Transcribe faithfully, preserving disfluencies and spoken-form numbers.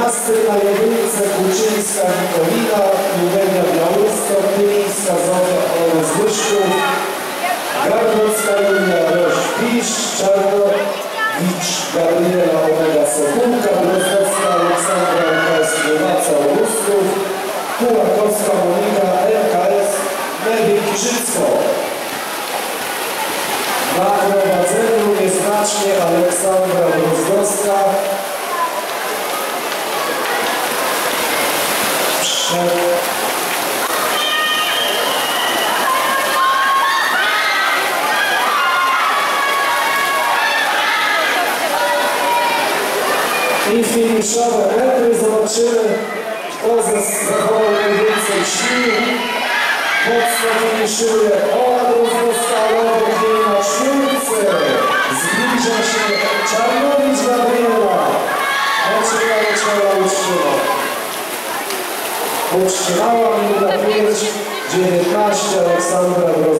trzynasty na jedynce Kuczyńska Nikolina, Jugenia Białusko, Tymińska Zofia oraz Zbyszków, Gardocka Julia Roś-Pisz, Czarnowicz Gabriela Omega Sokółka, Drozdowska Aleksandra L K S Pływaca Urustów, Kułakowska Monika L K S Media Giżycko. Na prowadzeniu nieznacznie Aleksandra Drozdowska przed i finiszowe metry. Zobaczymy, kto zachował najwięcej sił. Mocno finiszuje Ola Drozdowska, ale obok niej na czwórce zbliża się Czarnowicz Gabriela. Oczywiście ciała utrzyma. Utrzymała minuta pięć dziewiętnaście Aleksandra Drozdowska.